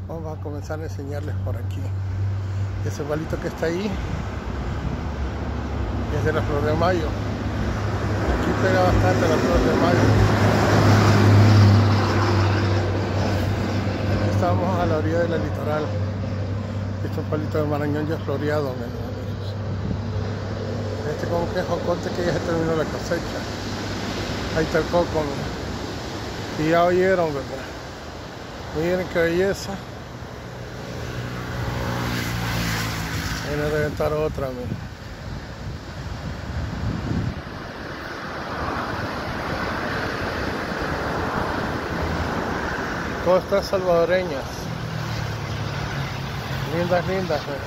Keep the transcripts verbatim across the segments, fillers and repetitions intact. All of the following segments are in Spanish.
Vamos a comenzar a enseñarles por aquí. Ese palito que está ahí es de la flor de mayo. Aquí pega bastante la flor de mayo. Aquí estamos a la orilla de la litoral. Estos palitos de marañón ya floreados, amigos. Este como que es jocote que ya se terminó la cosecha. Ahí está el coco, mira. Y ya oyeron, ¿verdad? Miren qué belleza. Viene a reventar otra, mira. Costas salvadoreñas. Lindas, lindas, mira.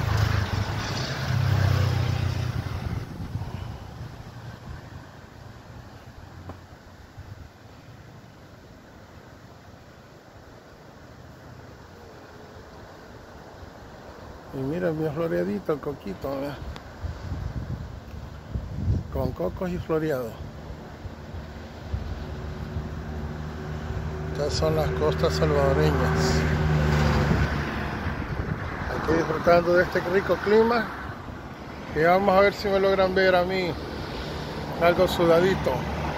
Y mira, bien floreadito el coquito, ¿verdad? Con cocos y floreado. Estas son las costas salvadoreñas. Aquí disfrutando de este rico clima. Y vamos a ver si me logran ver a mí algo sudadito.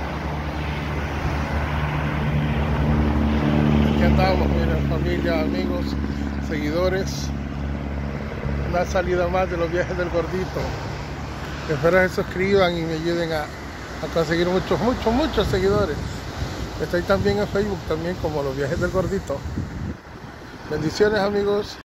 Aquí andamos, miren, familia, amigos, seguidores. Una salida más de los viajes del gordito. Espero que se suscriban y me ayuden a, a conseguir muchos, muchos, muchos seguidores. Estoy también en Facebook, también como los viajes del gordito. Bendiciones, amigos.